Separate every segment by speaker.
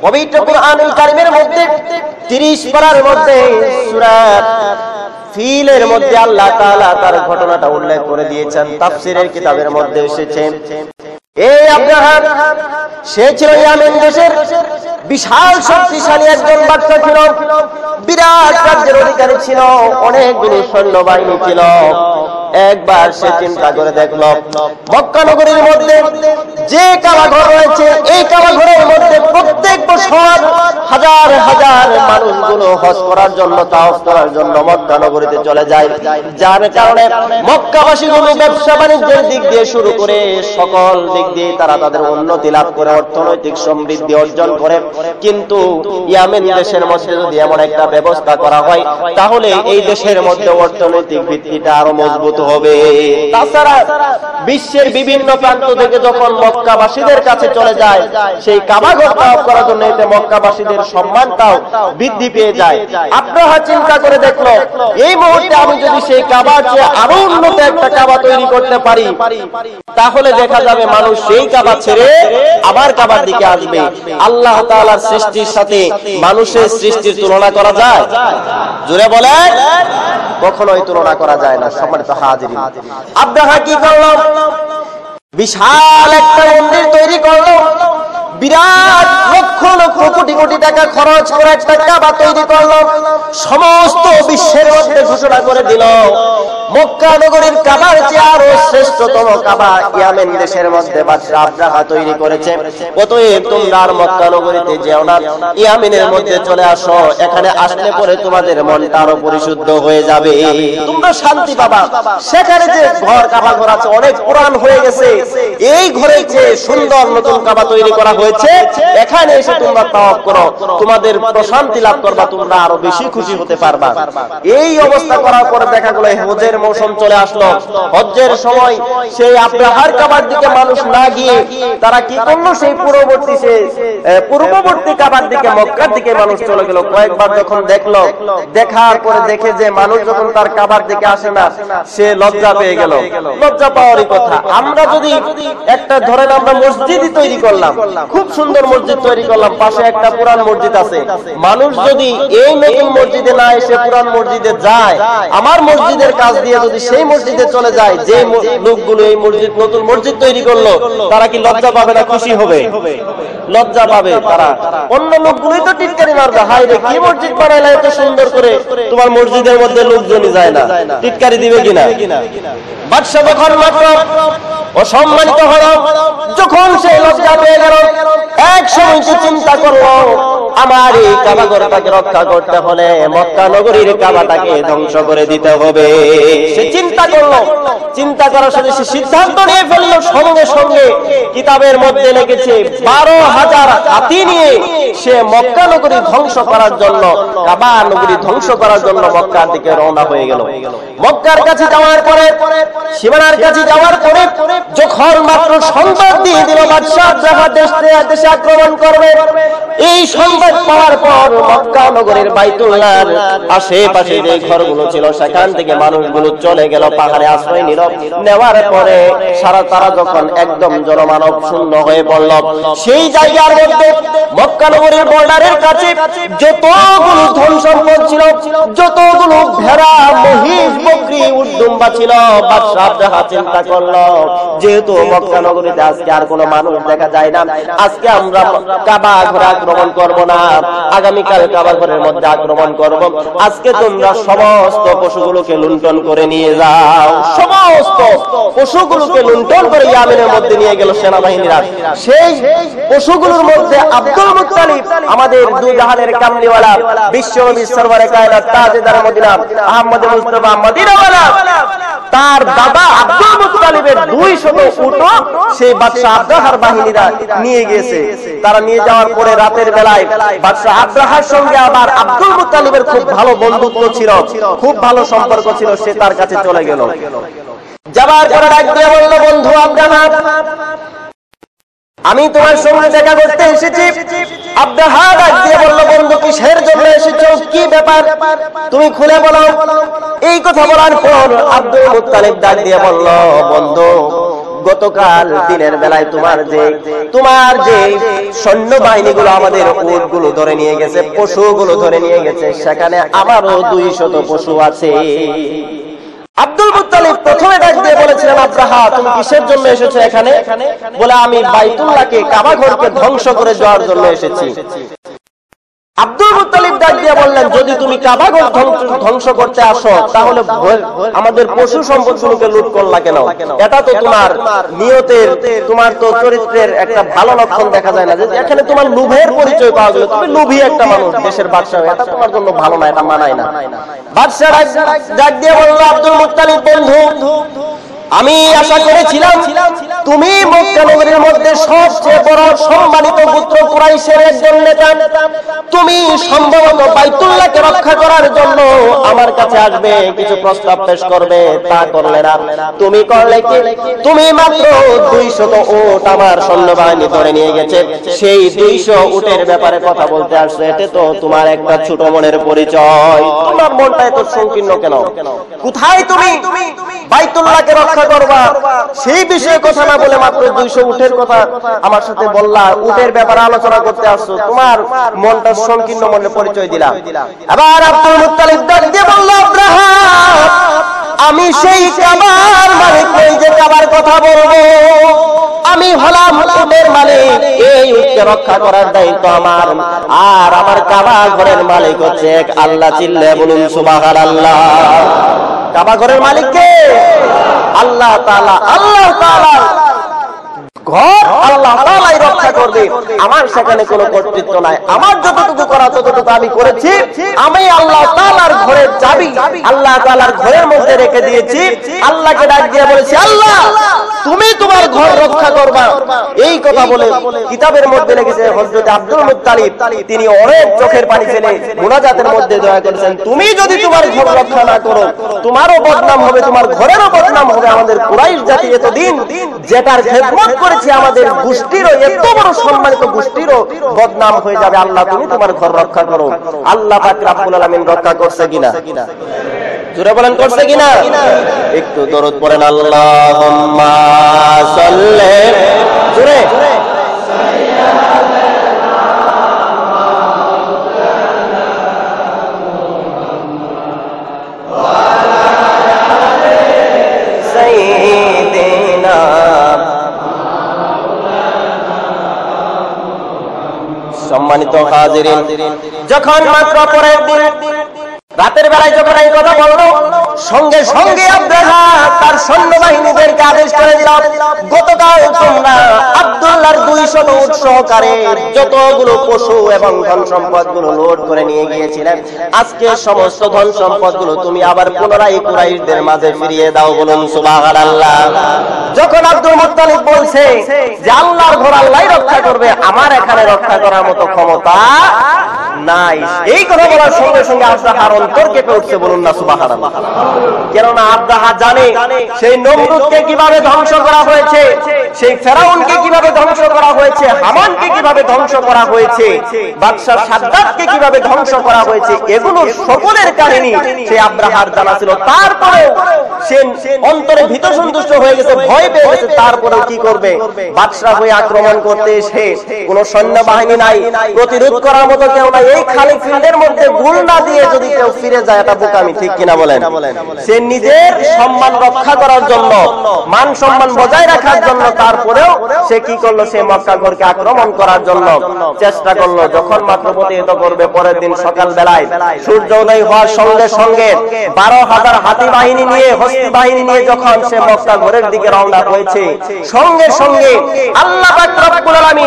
Speaker 1: পবিত্র কুরআনুল কারীমের মধ্যে 30 পারার মধ্যে সূরা ফিলের মধ্যে আল্লাহ তাআলা তার ঘটনাটা উল্লেখ করে দিয়েছেন। তাফসীরের কিতাবের মধ্যে এসেছে, এই আব্রাহা সে ছিল ইয়ামেন দেশের বিশাল শক্তিশালী একজন বাদশা ছিল, বিরাট রাজ্যের অধিকারী ছিল, অনেকগুলো সৈন্যবাহিনী ছিল। একবার সে চিন্তা করে দেখলো মক্কা নগরীর মধ্যে যে কাবা ঘর রয়েছে, এই কাবা ঘরের মধ্যে প্রত্যেক বছর হাজার হাজার মানুষগুলো হজ করার জন্য, তাওয়াফ করার জন্য মক্কা নগরীতে চলে যায়, যার কারণে মক্কাবাসীগুলো ব্যবসা বাণিজ্যের দিক দিয়ে শুরু করে সকল দিক দিয়ে তারা তাদের উন্নতি লাভ করে, অর্থনৈতিক সমৃদ্ধি অর্জন করে। কিন্তু ইয়ামেন দেশের মধ্যে যদি এমন একটা ব্যবস্থা করা হয়, তাহলে এই দেশের মধ্যে অর্থনৈতিক ভিত্তিটা আরো মজবুত হবে। তাছাড়া বিশ্বের বিভিন্ন প্রান্ত থেকে যখন মক্কাবাসীদের কাছে চলে যায়, সেই কাবা ঘর তাওয়াফ করার জন্য এতে মক্কাবাসীদের সম্মানটাও বৃদ্ধি পেয়ে যায়। আব্রাহা চিন্তা করে দেখলো, এই মুহূর্তে আমি যদি সেই কাবার চেয়ে আরো উন্নত একটা কাবা তৈরি করতে পারি, তাহলে দেখা যাবে মানুষ সেই কাবা ছেড়ে আবার কাবার দিকে আসবে। আল্লাহ তাআলার সৃষ্টির সাথে মানুষের সৃষ্টির তুলনা করা যায়? জোরে বলেন, কখনোই তুলনা করা যায় না। সম্মানিত হাজিরিন, আব্রাহা কি করলো? বিশাল একটা মন্দির তৈরি করলো, বিরাট লক্ষ লক্ষ কোটি কোটি টাকা খরচ করে একটা কাবা তৈরি করলো। সমস্ত বিশ্বের মধ্যে ঘোষণা করে দিল, মক্কা নগরীর কাবার চেয়ে আরো শ্রেষ্ঠতম কাবা ইয়ামেন দেশের মধ্যে বাদশা আব্রাহা তৈরি করেছে। অতএব তোমরা আর মক্কা নগরীতে যেও না, ইয়ামেনের মধ্যে চলে আসো। এখানে আসলে পরে তোমাদের মনটা আরো পরিশুদ্ধ হয়ে যাবে, তোমরা শান্তি পাবা। সেখানে যে ঘর কাবা ঘর আছে অনেক পুরান হয়ে গেছে, এই ঘরে যে সুন্দর নতুন কাবা তৈরি করা হয়েছে, এখানে এসে তোমরা তাওয়াফ করো, তোমাদের প্রশান্তি লাভ করবা, তোমরা আরো বেশি খুশি হতে পারবা। এই অবস্থা করার পরে দেখা গেল হজের মৌসুম চলে আসলো। হজ্জের সময় সেই আব্রাহার কাবার দিকে মানুষ না গিয়ে তারা কি করলো, সেই পূর্ববর্তী কাবার দিকে মক্কার দিকে মানুষ চলে গেল। কয়েকবার যখন দেখলো, দেখার পরে দেখে যে মানুষ যখন তার কাবার দিকে আসে না, সে লজ্জা পেয়ে গেল। লজ্জা পাওয়ারই কথা। আমরা যদি একটা ধরেন আমরা মসজিদই তৈরি করলাম, খুব সুন্দর মসজিদ তৈরি করলাম, পাশে একটা পুরান মসজিদ আছে, মানুষ যদি এই নতুন মসজিদে না এসে পুরান মসজিদে যায়, আমার মসজিদের কাজ দিয়ে যদি সেই মসজিদে চলে যায়, যে লোকগুলো এই মসজিদ নতুন মসজিদ তৈরি করলো, তারা কি লজ্জা পাবে না খুশি হবে? লজ্জা পাবে। তারা অন্য লোকগুলোই তো টিটকারি মারবে, হায় রে কি মসজিদ বানাইলা এত সুন্দর করে, তোমার মসজিদের মধ্যে লোকজনই যায় না, টিটকারি দিবে কিনা? বাদশা যখন মাত্র অসম্মানিত হলো, যখন সে লজ্জা পেয়ে গেল, এক সময় চিন্তা করলো, আমার এই কাবা ঘরটাকে রক্ষা করতে হলে মক্কা নগরীর কাবাটাকে ধ্বংস করে দিতে হবে। সে চিন্তা করলো, চিন্তা করার সাথে সে সিদ্ধান্ত নিয়ে ফেললো। সঙ্গে সঙ্গে কিতাবের মধ্যে লিখেছে 12,000 হাতি নিয়ে সে মক্কা নগরী ধ্বংস করার জন্য, কাবা নগরী ধ্বংস করার জন্য মক্কার দিকে রওনা হয়ে গেল। মক্কার কাছে যাওয়ার পরে, সীমানার কাছে যাওয়ার পরে যখন মাত্র সংবাদ দিয়ে দিল বাদশা আব্রাহা দেশে আক্রমণ করবে, এই সংবাদ পাওয়ার পর মক্কা নগরীর বাইতুল্লাহর আশেপাশে যে ঘরগুলো ছিল সেখান থেকে মানুষগুলো চলে গেল, পাহাড়ে আশ্রয় নিল। নেওয়ার পরে তারা যখন একদম জনমানব শূন্য হয়ে পড়ল, সেই জায়গার মধ্যে মক্কা নগরীর বর্ডারের কাছে যতগুলো ধন সম্পদ ছিল, যতগুলো ভেড়া, মহিষ, বকরি, উটদুম্বা ছিল, বাদশা আব্রাহা চিন্তা করলো, যেহেতু মক্কা নগরীতে আজকে আর কোনো মানুষ দেখা যায় না, আজকে আমরা কাবা ঘরে আক্রমণ করব না, আগামীকাল কাবা ঘরের মধ্যে আক্রমণ করব। আজকে তোমরা সমস্ত পশুগুলোকে লুণ্ঠন করে নিয়ে যাও। সমস্ত পশুগুলোকে লুণ্ঠন করে ইয়ামেনের মধ্যে নিয়ে গেল সেনাবাহিনীরা। সেই পশুগুলোর মধ্যে আব্দুল মুত্তালিব, আমাদের দুই জাহানের কামলিওয়ালা, বিশ্বনবী সরওয়ারে কায়নাত তাজদার মদিনা আহমদ মুস্তাফা মদিনাওয়ালা, তার দাদা আব্দুল মুত্তালিবের 200 উট সেই বাদশা আব্রাহার বাহিনীরা নিয়ে গেছে। তারা নিয়ে যাওয়ার পরে রাতের বেলায় বাদশা আব্রাহার সঙ্গে আবার আব্দুল মুত্তালিবের খুব ভালো বন্ধুত্ব ছিল, খুব ভালো সম্পর্ক ছিল। সে তার কাছে চলে গেল, যাবার পরে ডাক দিয়ে বলল, বন্ধু আব্রাহা, আমি তোমার সঙ্গে দেখা করতে এসেছি। আব্রাহা ডাক দিয়ে বলল, বন্ধু কিসের জন্য এসেছো, কি ব্যাপার তুমি খুলে বলো। এই কথা বলার পর আব্দুল মুত্তালিব ডাক দিয়ে বলল, বন্ধু গতকাল দিনের বেলায় তোমার যে সৈন্যবাহিনীগুলো আমাদের উটগুলো ধরে নিয়ে গেছে, পশুগুলো ধরে নিয়ে গেছে, সেখানে আমারও 200 পশু আছে। আব্দুল মুত্তালিব প্রথমে ডাক দিয়ে বলেছিলেন, আব্রাহা তুমি কিসের জন্য এসেছো এখানে? বলে আমি বাইতুল্লাহকে, কাবা ঘরকে ধ্বংস করে যাওয়ার জন্য এসেছি। আব্দুল মুত্তালিব ডাক দিয়ে বললেন, যদি তুমি কাবা ঘর ধ্বংস করতে আসো তাহলে আমাদের পশু সম্পদগুলোকে লুট করলা কেন? এটা তো তোমার নিয়তের, তোমার তো চরিত্রের একটা ভালো লক্ষণ দেখা যায় না। যে এখানে তোমার লোভের পরিচয় পাওয়া গেল, তুমি লোভী একটা মানুষ, দেশের বাদশা, এটা তোমার জন্য ভালো না, এটা মানায় না। বাদশা ডাক দিয়ে বলল, আব্দুল মুত্তালিব বন্ধু, আমি আশা করেছিলাম তুমি মক্কা নগরীর মধ্যে সবচেয়ে বড় সম্মানিত পুত্র কুরাইশের একজন নেতা, তুমি সম্ভবত বাইতুল্লাহকে রক্ষা করার জন্য আমার কাছে আসবে, কিছু প্রস্তাব পেশ করবে। তা করলে না। তুমি করলে কি? তুমি মাত্র 200 উট আমার সৈন্যবাহিনী ধরে নিয়ে গেছে, সেই 200 উটের ব্যাপারে কথা বলতে আসছে। এতে তো তোমার একটা ছোট মনের পরিচয়। তোমার মনটা এত সংকীর্ণ কেন? কোথায় তুমি বাইতুল্লাহকে রক্ষা করবা সেই বিষয়ে কথা না বলে মাত্র 200 উটের কথা আমার সাথে বললা, উটের ব্যাপারে আলোচনা করতে আসছো, তোমার মনটা সংকীর্ণ মনে পরিচয় দিলা। আবার আব্দুল মুত্তালিব ডাক দিয়ে বলল, আব্রাহা আমি সেই কাবার মালিক নই যে কাবার কথা বলবো, আমি হলাম উটের মালিক, এই উটকে রক্ষা করার দায়িত্ব আমার, আর আমার কাবা ঘরের মালিক হচ্ছে এক আল্লাহ। চিল্লায়ে বলুন সুবহানাল্লাহ। কাবা ঘরের মালিক কে? আল্লাহ তাআলা। আল্লাহ তাআলা ঘর আল্লাহ তাআলাই রক্ষা করবে, আমার সেখানে কোনো কর্তৃত্ব নাই। আমার যতটুকু করা ততটুকু আমি করেছি। আমি আল্লাহ তাআলার ঘরের চাবি আল্লাহ তাআলার ঘরের মধ্যে রেখে দিয়েছি। আল্লাহকে ডাক দিয়ে বলেছি, আল্লাহ তুমি তোমার ঘর রক্ষা করবা। এই কথা বলে কিতাবের মধ্যে লিখেছে হযরত আব্দুল মুত্তালিব, তিনি অনেক চোখের পানি ফেলে মুনাজাতের মধ্যে দোয়া করেছেন, তুমি যদি তোমার ঘর রক্ষা না করো তোমারও বদনাম হবে, তোমার ঘরেরও বদনাম হবে। আমাদের কুরাইশ জাতি এতদিন যেটার খেদমত করেছে, আমাদের গোষ্ঠীরও, এত বড় সম্মানিত গোষ্ঠীরও বদনাম হয়ে যাবে। আল্লাহ তুমি তোমার ঘর রক্ষা করো। আল্লাহ পাক রব্বুল আলামিন রক্ষা করছে কিনা? জোরে বলেন, করছে কিনা? একটু দরুদ পড়েন, আল্লাহুম্মা সাল্লি, জোরে সম্মানিত হাজিরিন, যখন মাত্র পরের দিন রাতের বেলায় যখন এই কথা বললো, সঙ্গে সঙ্গে আব্রাহা তার সৈন্যবাহিনীদেরকে আদেশ করে দিল, গতকাল তোমরা আব্দুল্লাহর 200 উট সহকারে যতগুলো পশু এবং ধন সম্পদ গুলো লোড করে নিয়ে গিয়েছিলেন, আজকে সমস্ত ধন সম্পদ গুলো তুমি আবার পুনরায় কুরাইশদের মাঝে ফিরিয়ে দাও। বলুন সুবহানাল্লাহ। যখন আব্দুল মুত্তালিব বলছে যে আল্লাহর ঘর আল্লাহই রক্ষা করবে, আমার এখানে রক্ষা করার মতো ক্ষমতা নাই, এই কথা বলার সঙ্গে সঙ্গে আব্রাহার অন্তর কেঁপে উঠছে। বলুন না সুবহানাল্লাহ। কেননা আব্রাহা জানে সেই নমরুদকে কিভাবে ধ্বংস করা হয়েছে, সেই ফেরাউনকে কিভাবে ধ্বংস করা হয়েছে, হামানকে কিভাবে ধ্বংস করা হয়েছে, বাদশা সাদ্দাতকে কিভাবে ধ্বংস করা হয়েছে, এগুলো সকলের কাহিনী সেই আব্রাহার জানা ছিল। তারপরেও সে অন্তরে ভীত সন্তুষ্ট হয়ে গেছে, ভয় পেয়ে গেছে। তারপরেও কি করবে? বাদশা হয়ে আক্রমণ করতে এসে কোন সৈন্যবাহিনী নাই, প্রতিরোধ করার মতো কেউ নাই। এই খালি ফিল্ডের মধ্যে গুল না দিয়ে যদি কেউ ফিরে যায়, এটা বোকামি, ঠিক কিনা বলেন? সে নিজের সম্মান রক্ষা করার জন্য, মান সম্মান বজায় রাখার জন্য, তারপরেও সে কি করলো? সে মক্কা ঘরকে আক্রমণ করার জন্য চেষ্টা করলো। যখন মাত্র প্রতিহত করবে, পরের দিন সকাল বেলায় সূর্য উদয় হওয়ার সঙ্গে সঙ্গে 12,000 হাতি বাহিনী নিয়ে, হস্তি বাহিনী নিয়ে যখন সে মক্কা ঘরের দিকে রওনা হয়েছে, সঙ্গে সঙ্গে আল্লাহ পাক রব্বুল আলামিন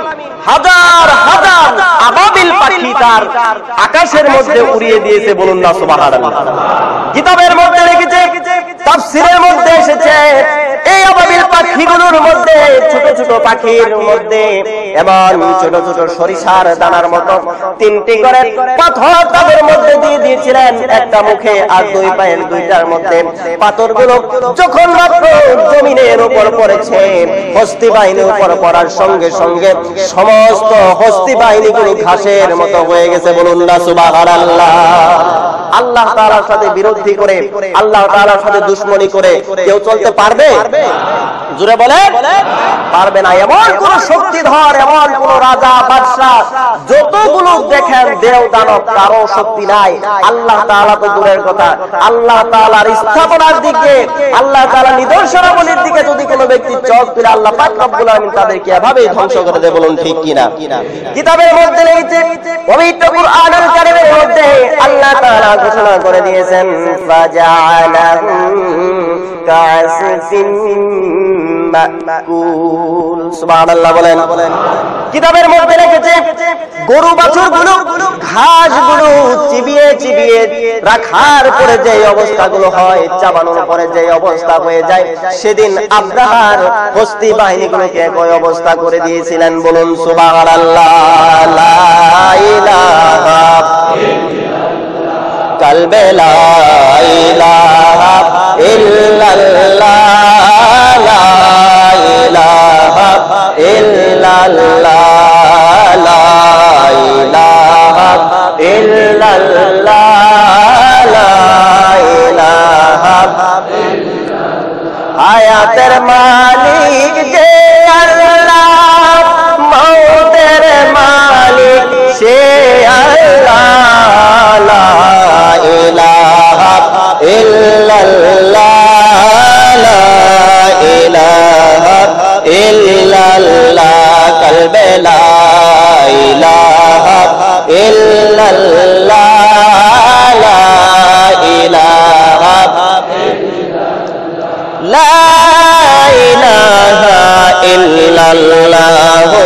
Speaker 1: হাজার হাজার আবাবিল পাখি তার আকাশের মধ্যে উড়িয়ে দিয়েছে। বলুন না সুবহানাল্লাহ। কিতাবের মধ্যে লিখেছে, তাফসীরের মধ্যে এসেছে, এই আবাবিল পাখিগুলোর মধ্যে ছোট ছোট পাখির মধ্যে এমন ছোট ছোট সরিষার দানার মতো 3টি করে পাথর তাদের মধ্যে দিয়ে দিয়েছিলেন, একটা মুখে আর 2 পায়ের 2টার মধ্যে। পাথরগুলো যখন মাত্র জমিনের উপর পড়েছে, হস্তি বাহিনীর উপর পড়ার সঙ্গে সঙ্গে সমস্ত হস্তি বাহিনীগুলো ঘাসের মতো হয়ে গেছে। বলুন না সুবহানাল্লাহ। আল্লাহ তাআলার সাথে বিরোধী করে, আল্লাহ তাআলার সাথে দুশমনি করে কেউ চলতে পারবে? জোরে বলে পারবে না। এমন কোন শক্তিধর, এমন কোন রাজা বাদশাহ যতগুলো দেখেন দেও দানব, কারো শক্তি নাই। আল্লাহ তাআলা তো দূরের কথা, আল্লাহ তাআলার স্থাপনার দিকে, আল্লাহ তাআলার নিদর্শনাবলীর দিকে যদি কোনো ব্যক্তি চোখ তুলে, আল্লাহ পাক রব্বুল আলামিন তাদেরকে এভাবেই ধ্বংস করে দেয়। বলুন ঠিক কিনা? কিতাবের মধ্যে লিখেছে, পবিত্র কুরআনুল কারীমের মধ্যে আল্লাহ তাআলা ঘোষণা করে দিয়েছেন, ফাজআলাহুম কাসফিন মাকুল। সুবহানাল্লাহ বলেন। কিতাবের মধ্যে লিখেছে, গরু বাছুরগুলো ঘাসগুলো চিবিয়ে চিবিয়ে রাখার পরে যে অবস্থাগুলো হয়, চাবানোর পরে যে অবস্থা হয়ে যায়, সেদিন আব্রাহার হস্তি বাহিনীগুলোকে একই অবস্থা করে দিয়েছিলেন। বলুন সুবহানাল্লাহ। লা ইলাহা কালবে লা ইলাহা ইল্লাল্লাহ, লা ইলাহা ইল্লাল্লাহ, লা ইলাহা ইল্লাল্লাহ, লা ইলাহা ইল্লাল্লাহ। হায়াতের মালিক যে আল্লাহ, মওতের মালিক সে আল্লাহ, লা ইলাহা ইল্লাল্লাহ, লা ইলাহা ইল্লাল্লাহ, কলবে লা ইলাহা ইল্লাল্লাহ, লা ইলাহা লা ইলাহা ইল্লাল্লাহ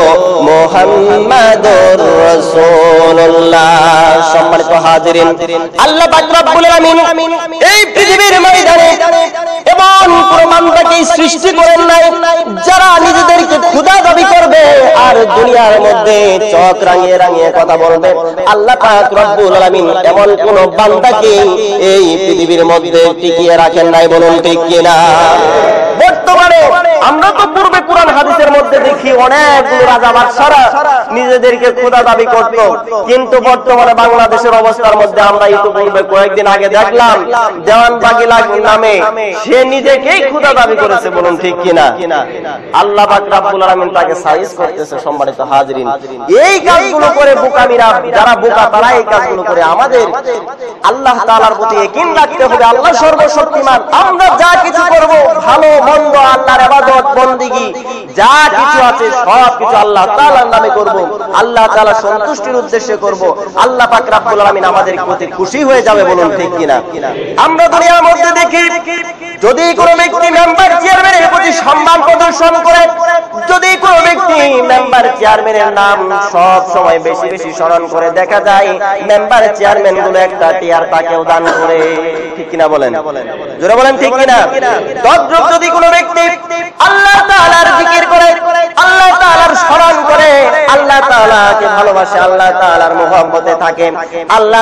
Speaker 1: মুহাম্মাদুর রাসূলুল্লাহ। সম্মানিত হাজিরিন, আল্লাহ পাক রব্বুল আলামিন এই পৃথিবীর ময়দানে এমন কোন বান্দাকে সৃষ্টি করেন নাই যারা নিজেদেরকে খোদা দাবি করবে আর দুনিয়ার মধ্যে চোখ রাঙিয়ে রাঙিয়ে কথা বলবে। আল্লাহ পাক রব্বুল আলামিন এমন কোন বান্দাকে এই পৃথিবীর মধ্যে টিকিয়ে রাখেন নাই। বলুন ঠিক কিনা? বর্তমানে আমরা তো পূর্বে কোরআন হাদিসের মধ্যে দেখি অনেকগুলো রাজা বাদশারা নিজেদেরকে খোদা দাবি করত, কিন্তু বর্তমানে বাংলাদেশের অবস্থার মধ্যে আমরা ইতিপূর্বে কয়েকদিন আগে দেখলাম দেওয়ান বাগিলা নামে সে নিজেকেই খোদা দাবি করেছে। বলুন ঠিক কিনা? আল্লাহ পাক রব্বুল আলামিন তাকে সাইজ করতেছে। সম্মানিত হাজিরিন, এই কাজগুলো করে বোকামিরা, যারা বোকা তারা এই কাজগুলো করে। আমাদের আল্লাহ তাআলার প্রতি ইয়াকিন রাখতে হবে, আল্লাহ সর্বশক্তিমান। আমরা যা কিছু করব, ভালো মন্দ, আল্লাহর ইবাদত বন্দেগী যা কিছু আছে সব কিছু আল্লাহ তাআলার নামে করব, আল্লাহ তাআলা সন্তুষ্টির উদ্দেশ্যে করব। আল্লাহ পাক রব্বুল আলামিন আমাদের প্রতি খুশি হয়ে যাবে। বলুন ঠিক কিনা? আমরা দুনিয়ার মধ্যে দেখি যদি কোনো ব্যক্তি মেম্বার চেয়ারম্যানের প্রতি সম্মান প্রদর্শন করে, যদি কোনো ব্যক্তি মেম্বার চেয়ারম্যানের নাম সব সময় বেশি বেশি স্মরণ করে, দেখা যায় মেম্বার চেয়ারম্যান গুলো একটা টিয়ার তাকেও দান করে। ঠিক কিনা বলেন? জোরে বলেন ঠিক কিনা? তদ্রূপ যদি কোনো ব্যক্তি আল্লাহ তাআলার জিকির করে, আল্লাহ তাআলার স্মরণ করে, আল্লাহ তাআলাকে ভালোবাসে, আল্লাহ তাআলার মুহাব্বতে থাকে, আল্লাহ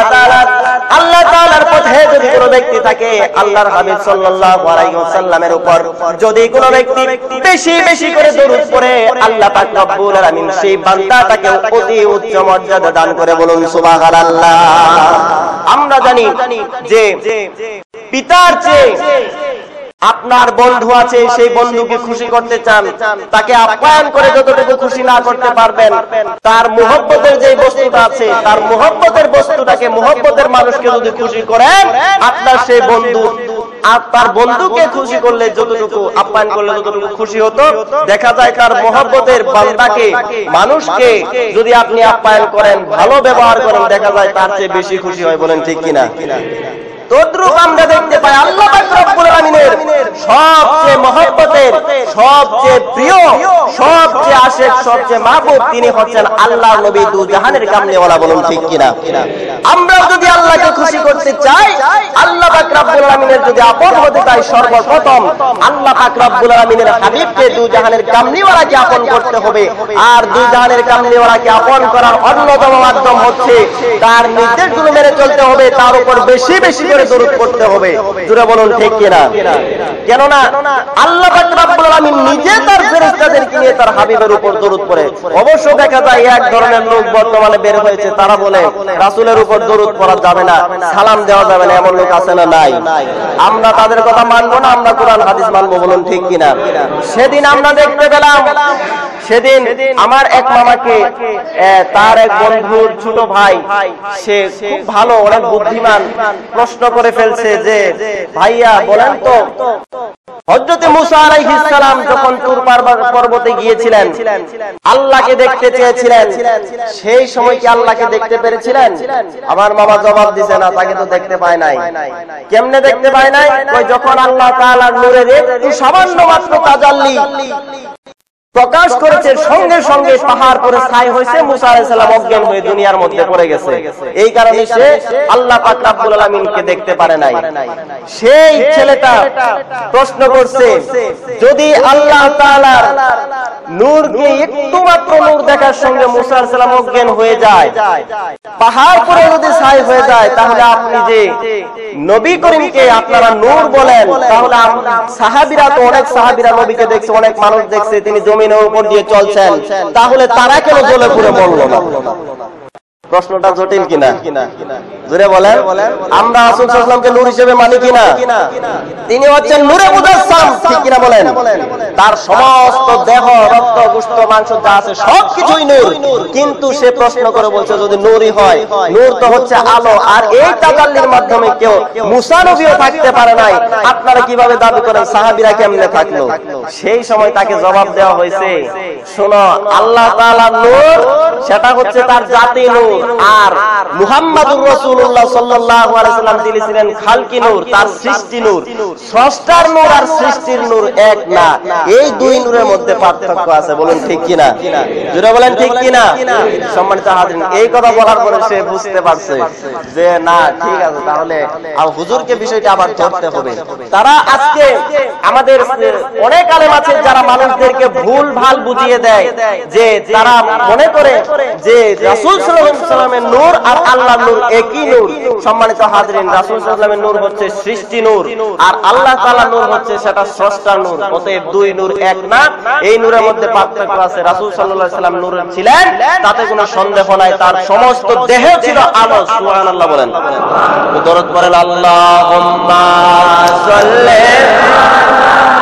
Speaker 1: তাআলার পথে যদি কোনো ব্যক্তি থাকে, আল্লাহর হাবিব সাল্লাল্লাহু আলাইহি ওয়াসাল্লামের উপর যদি কোনো ব্যক্তি বেশি বেশি করে দরুদ পড়ে, আল্লাহ পাক রব্বুল আলামিন সেই বান্দাটাকে অতি উচ্চ মর্যাদা দান করে। বলুন সুবহানাল্লাহ। আমরা জানি যে পিতার চেয়ে আপনার বন্ধু আছে, সেই বন্ধুকে খুশি করতে চান, তাকে আপ্যায়ন করে যতটুকু খুশি না করতে পারবেন, তার মুহাব্বতের যে বস্তুটা আছে, তার মুহাব্বতের বস্তুটাকে, মুহাব্বতের মানুষকে যদি খুশি করেন, আপনার সেই বন্ধু আপনার বন্ধুকে খুশি করলে যতটুকু আপ্যায়ন করলে যতটুকু খুশি হতো, দেখা যায় তার মুহাব্বতের বান্দাকে, মানুষকে যদি আপনি আপ্যায়ন করেন, ভালো ব্যবহার করেন, দেখা যায় তার চেয়ে বেশি খুশি হয়। বলেন ঠিক কিনা? তদ্রূপ আমরা দেখতে পাই আল্লাহ পাক রব্বুল আলামিনের সবচেয়ে মহব্বতের, সবচেয়ে প্রিয়, সবচেয়ে আশেক, সবচেয়ে মাহবুব তিনি হচ্ছেন আল্লাহ নবী, দু জাহানের কামলিওয়ালা। বলুন ঠিক কিনা? আমরা যদি আল্লাহকে খুশি করতে চাই, আল্লাহ পাক রব্বুল আলামিনের যদি আপন হতে চাই, সর্বপ্রথম আল্লাহ পাক রব্বুল আলামিনের হাবিবকে, দু জাহানের কামলিওয়ালাকে আপন করতে হবে। আর দু জাহানের কামলিওয়ালাকে আপন করার অন্যতম মাধ্যম হচ্ছে তার নির্দেশগুলো মেনে চলতে হবে, তার উপর বেশি বেশি করে দরুদ পড়তে হবে। জোরে বলুন ঠিক কিনা? কেননা আল্লাহ পাক রব্বুল আলামিন নিজে তার ফেরেশতাদেরকে নিয়ে তার হাবিবের উপর দরুদ পড়ে। অবশ্য দেখা যায় এক ধরনের লোক বর্তমানে বের হয়েছে, তারা বলে রাসূলের উপর উপর দরুদ পড়া যাবে না, সালাম দেওয়া যাবে না, এমন লোক আছে না? নাই। আমরা তাদের কথা মানবো না, আমরা কোরআন হাদিস মানবো, বলুন ঠিক কিনা? সেদিন আমরা দেখতে পেলাম, সেদিন আমার এক মামাকে তার এক বন্ধুর ছোট ভাই, সে খুব ভালো, অনেক বুদ্ধিমান, প্রশ্ন করে ফেলছে যে ভাইয়া বলেন তো, হযরত মুসা আলাইহিস সালাম যখন তুর পর্বতে গিয়েছিলেন, আল্লাহকে দেখতে চেয়েছিলেন, সেই সময় কি আল্লাহকে দেখতে পেরেছিলেন? আমার মামা জবাব দিছে না, তাকে তো দেখতে পায় নাই। কেমনে দেখতে পায় নাই? ওই যখন আল্লাহ তাআলার নূরের একটু সামান্য মাত্র তাজাল্লি প্রকাশ করেছে, সঙ্গে সঙ্গে পাহাড় পরে ছাই হয়েছে, মুসা আলাইহিস সালাম অজ্ঞান হয়ে দুনিয়ার মধ্যে পড়ে গেছে। এই কারণে সে আল্লাহ পাক রব্বুল আলামিনকে দেখতে পারে নাই। সেই ছেলেটা প্রশ্ন করছে, যদি আল্লাহ তাআলার নূরকে একটু মাত্র নূর দেখার সঙ্গে মুসা আলাইহিস সালাম অজ্ঞান হয়ে যায়, পাহাড় পরে যদি ছাই হয়ে যায়, তাহলে আপনি যে নবী করিমকে আপনারা নূর বলেন, তাহলে সাহাবীরা তো অনেক সাহাবীরা নবীকে দেখছে, অনেক মানুষ দেখছে তিনি জমিনের উপর দিয়ে চলছেন, তাহলে তারা কেন জ্বলে পুড়ে মরল না? প্রশ্নটা জটিল কিনা? জোরে বলেন। আমরা রাসূল সাল্লাল্লাহু আলাইহি ওয়াসাল্লামকে নূর হিসেবে মানি কিনা? তিনি হচ্ছেন নূরে মুজাসসাম, ঠিক কিনা বলেন? তার সমস্ত দেহ, রক্ত, গোশত, মাংস যা আছে সবকিছুই নূর। কিন্তু সে প্রশ্ন করে বলছে, যদি নূরই হয়, নূর তো হচ্ছে আলো, আর এই তাজাল্লির মাধ্যমে কেউ মুসা নবীও থাকতে পারে নাই, আপনারা কিভাবে দাবি করেন সাহাবীরা কেমনে থাকলো? সেই সময় তাকে জবাব দেওয়া হয়েছে, শোনো, আল্লাহ তাআলার নূর সেটা হচ্ছে তার জাতি নূর, আর মুহাম্মাদুর রাসূলুল্লাহ সাল্লাল্লাহু আলাইহি ওয়াসাল্লাম তিনি ছিলেন খালকি নূর, তার সৃষ্টি নূর। স্রষ্টার নূর আর সৃষ্টির নূর এক না, এই দুই নূরের মধ্যে পার্থক্য আছে, বলুন ঠিক কিনা? জোরে বলেন ঠিক কিনা? সম্মানিত হাজিরিন, এই কথা বলার পরে সে বুঝতে পারছে যে না, ঠিক আছে, তাহলে হুজুরকে বিষয়টা আবার ধরতে হবে। তারা আজকে আমাদের অনেক আলেম আছে যারা মানুষদেরকে ভুল ভাল বুঝিয়ে দেয়, যে তারা মনে করে যে রাসূল সাল্লাল্লাহু আলাইহি ওয়াসাল্লামের নূর আর আল্লাহর নূর একই নূর। সম্মানিত হাজিরিন, রাসূল সাল্লাল্লাহু আলাইহি ওয়াসাল্লামের নূর হচ্ছে সৃষ্টি নূর, আর আল্লাহ তাআলার নূর হচ্ছে সেটা স্রষ্টার নূর। অতএব দুই নূর এক না, এই নূরের মধ্যে পার্থক্য আছে। রাসূল সাল্লাল্লাহু আলাইহি ওয়াসাল্লাম নূর ছিলেন, তাতে কোনো সন্দেহ নাই, তার সমস্ত দেহ ছিল আলো। সুবহানাল্লাহ বলেন। দরুদ পড়েন, আল্লাহুম্মা সাল্লি